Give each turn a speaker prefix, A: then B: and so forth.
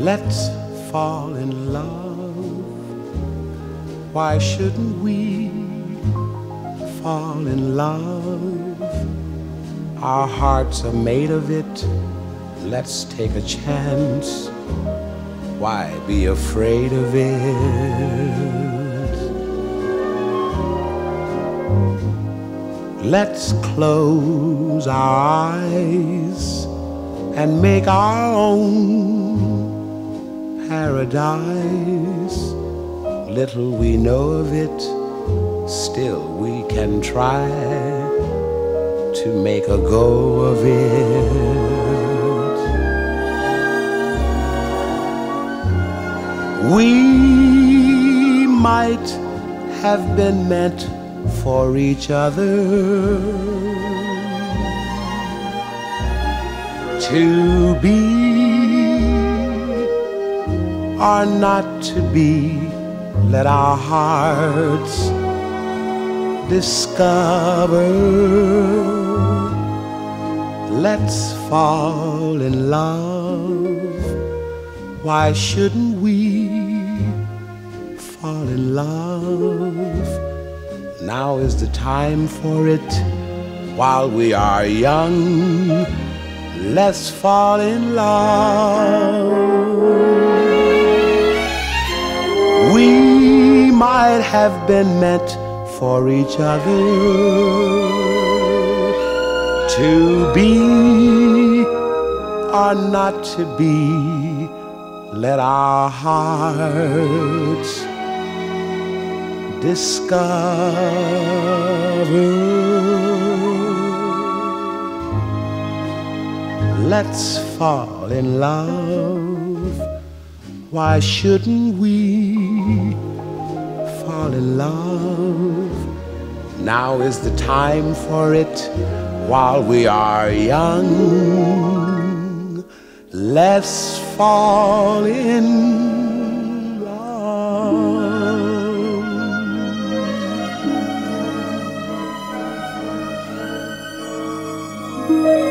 A: Let's fall in love. Why shouldn't we fall in love? Our hearts are made of it. Let's take a chance. Why be afraid of it? Let's close our eyes and make our own paradise. Little we know of it, still we can try to make a go of it. We might have been meant for each other, to be or not to be. Let our hearts discover. Let's fall in love. Why shouldn't we fall in love? Now is the time for it. While we are young, let's fall in love. We might have been meant for each other, to be or not to be. Let our hearts discover. Let's fall in love. Why shouldn't we fall in love? Now is the time for it. While we are young, let's fall in love.